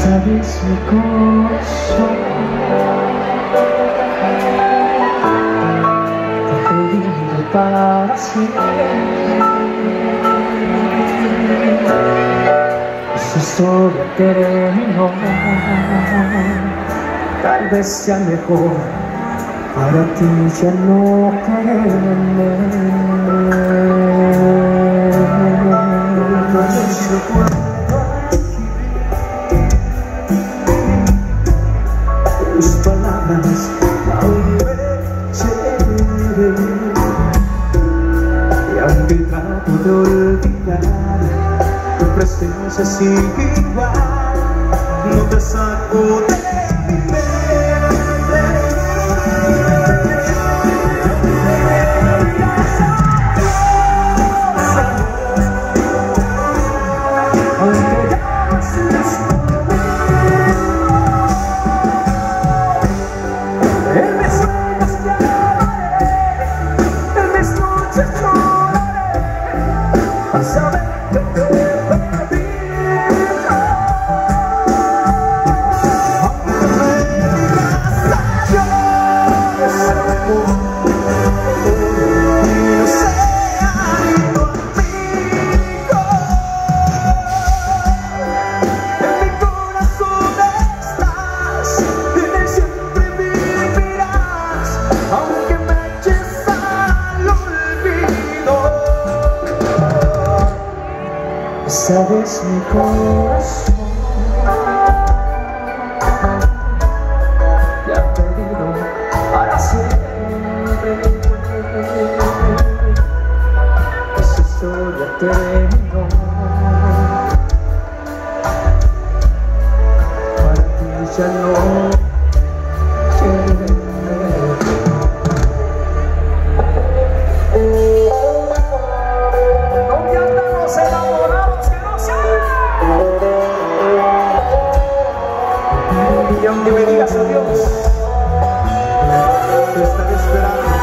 Sabes mi corazón, te he pedido para siempre. Esta historia terminó, tal vez sea mejor para ti ya no quererme. Tus palabras aún me hieren, y aunque trato de olvidar, tu presencia sigue igual, no te saco de mi mente. Aunque ya no seas en mis sueños te amaré, en mis noches lloraré, a saber que te he perdido. Aunque me digas adiós, y no sea ni conmigo, en mi corazón estás, en él siempre vivirás, aunque me eches al olvido. Sabes mi corazón, te ha pedido para siempre. Esa historia terminó, para ti ya no quiero. ¿Dónde andan los enamorados que no saben? Y aunque me digas adiós, te estaré esperando.